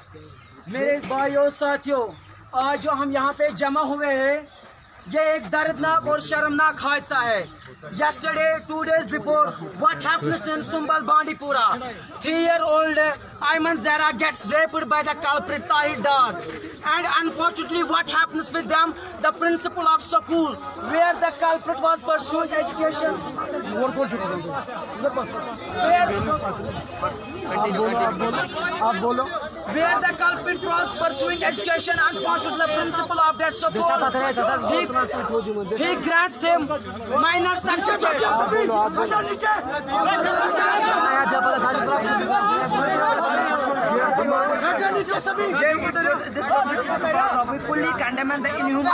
मेरे भाइयों साथियों, आज जो हम यहाँ पे जमा हुए हैं, ये एक दर्दनाक और शर्मनाक हादसा है। Yesterday, 2 days before, what happens in Sumbal, Bandipora? 3-year-old Ayman Zara gets raped by the culprit Tahir Dar. And unfortunately, what happens with them? The principal of school, where the culprit was pursuing education. Where the culprit was pursuing education, unfortunately, the principal of that school, he grants him minor we fully condemn the inhuman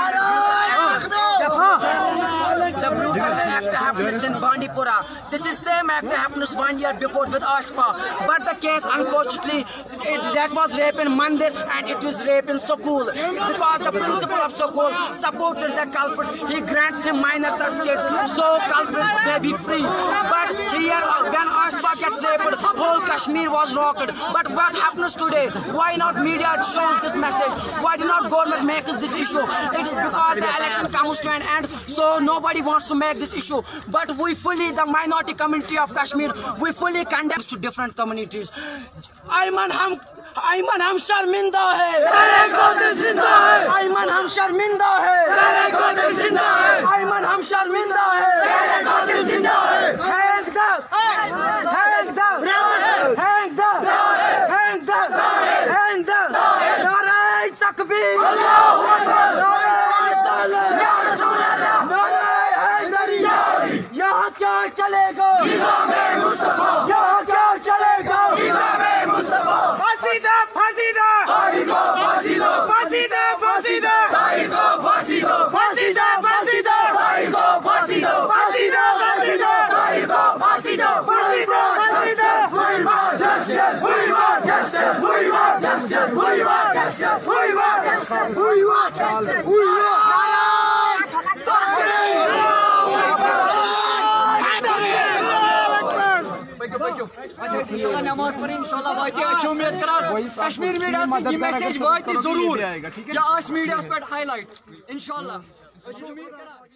the brutal act happens in Bandipora. This is same act happens 1 year before with Ashpa, but the case unfortunately that was rape in Mandir and it was rape in school, because the principal of school supported the culprit. He grants him minor certificate so culprit may be free. But 3 years when Ashpa gets raped, whole Kashmir was rocked. But what happens today? Why not media shows this message? Why do not government make this issue? It is because the election comes to an end, so nobody wants to make this issue. But we fully, the minority community of Kashmir, we fully condemn to different communities. Ayman हम शर्मिंदा है, Ayman हम शर्मिंदा है, Ayman हम शर्मिंदा है, hang the नारे तकबीर, यहाँ क्या चलेगा, यहाँ क्या चलेगा, फांसी दो, फांसी दो, फांसी दो, फांसी दो, फांसी दो, फांसी दो, फांसी दो, फांसी दो, फांसी दो, फांसी दो, फांसी दो, फांसी दो, फांसी दो, फांसी दो, we want justice, we want justice, we want justice, we want justice, we want justice, we want justice, we want अच्छा इंशाल्लाह नमाज पढ़ें, इंशाल्लाह वाकई अच्छी उम्मीद करार कश्मीर मीडिया से ये मैसेज वाकई जरूर या आज मीडिया पे हाईलाइट इंशाल्लाह अच्छी उम्मीद करार।